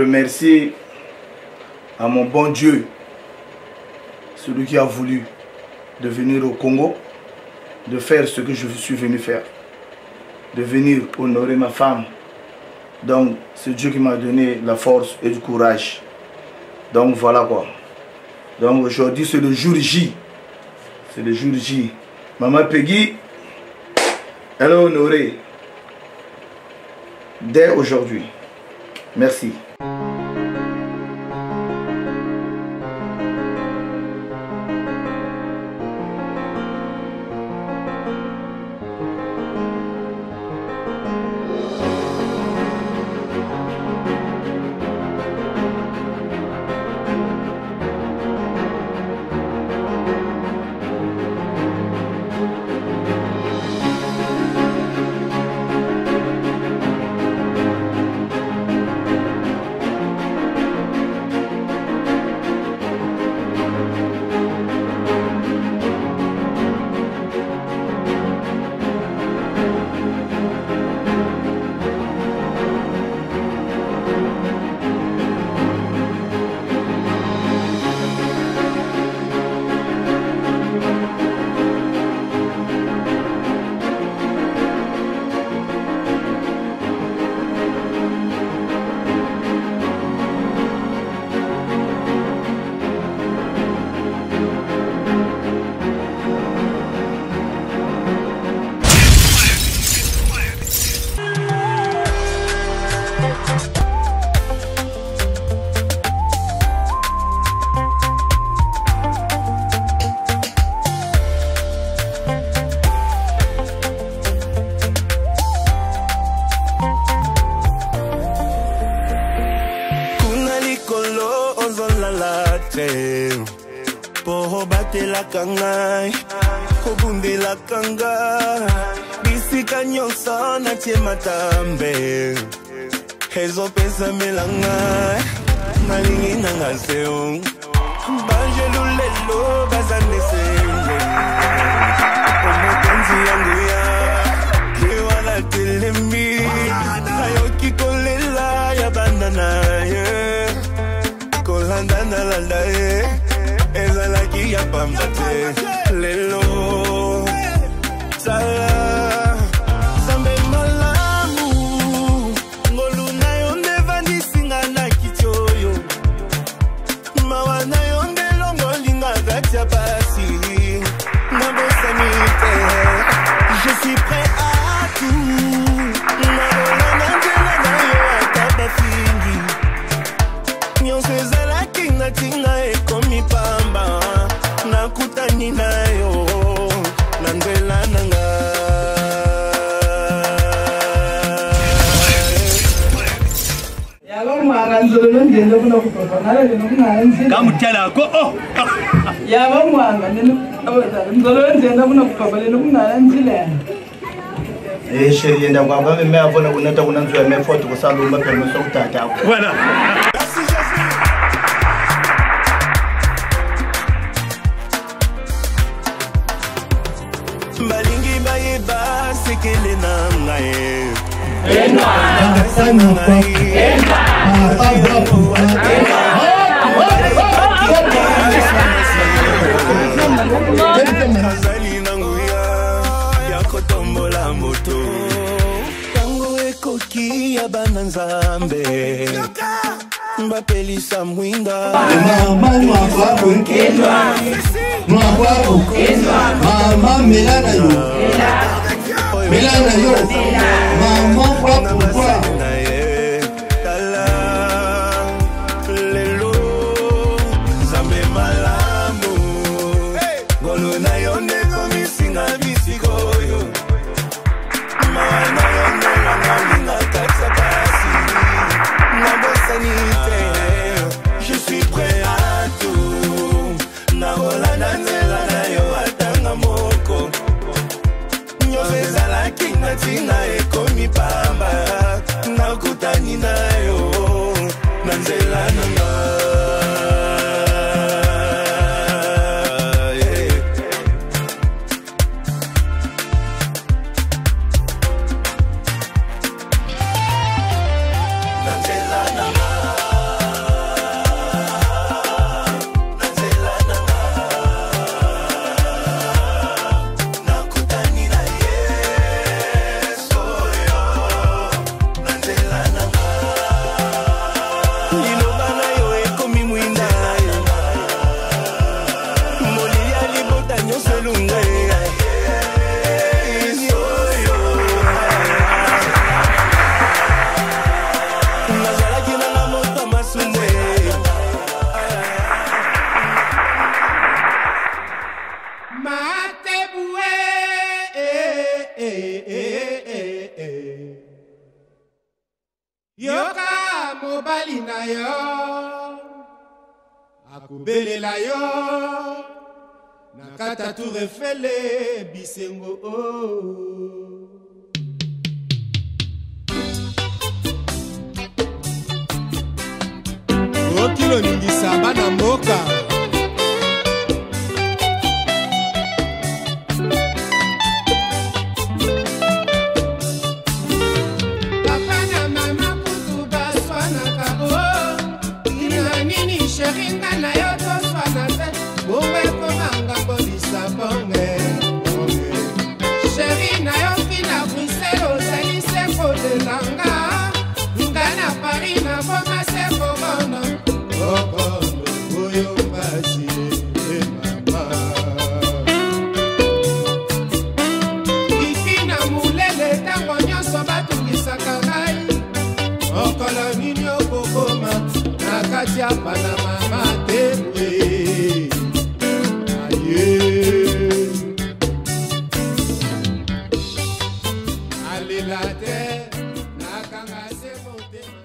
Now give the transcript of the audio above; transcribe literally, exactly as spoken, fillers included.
Remercier à mon bon Dieu, celui qui a voulu de venir au Congo, de faire ce que je suis venu faire, de venir honorer ma femme. Donc c'est Dieu qui m'a donné la force et du courage. Donc voilà quoi. Donc aujourd'hui c'est le jour J. C'est le jour J. Maman Peggy, elle est honorée dès aujourd'hui. Merci. Poho bate la kangai, kobunde la kanga, bisika nyonso na tie matambe. Hezo pesa melanga, malingi nanga seo, banjelu lelo bazane sele. Omotenzi yangu ya, kiwala telemi, hayoki kolela ya bandana ye, kolandana landa ye. Ezalaki ya pambate lelo sala sambe malamu ngolu na yonde vandisinga na kichoyo mawana yonde longo linga gatia pasi nabosanite je suis prêt à tout nabola nangela na yo ataba fingi nyonso ezalaki na tinga ekomi pamba nakutani nayo nandela nanga yaba mwana nzolo ngenda kuna kupapa nale nokuna nzi kamutala ko oh yaba mwana nzolo ngenda kuna kupapa le nokuna nzile eh chérie nda kwa ngame me avona kunata kuna nzwe ya me photo kusaluma permission utata voilà. Balingi baye ba sekele na ngaye Enwa sana kwa Enwa Azali nanguya ya kotombola moto Tango ekoki ya bananzambe Mbapelisa mwinga Mama mwako Enwa Mwako Mama melana yo Melana yo Mama mwako kwa Lelo Zambe malamu Golo na yonde komisinga bisikoyo Mana yonde langalinga katsa basi Nabosanite Je suis prêt à tout Nabola nanzela na yo atanga moko Nyose zala kinga tinga eko yoka mobali na yo akubelela yo nakata tu refele bisengo oh. Okilo ningisa bana mboka papa na mama kutu baswana kabo ina nini sheringa na yo toswana te bombe komanga bolisa bonge sheri na yo kina Bruxelles ozali seko de langa nga na Paris na boma seko bono okono oyo pasi e mama ikina mulele tango nyonso batungisaka ngai okolo nini okokoma na kati ya pana mama tembe aye alela te nakanga se motema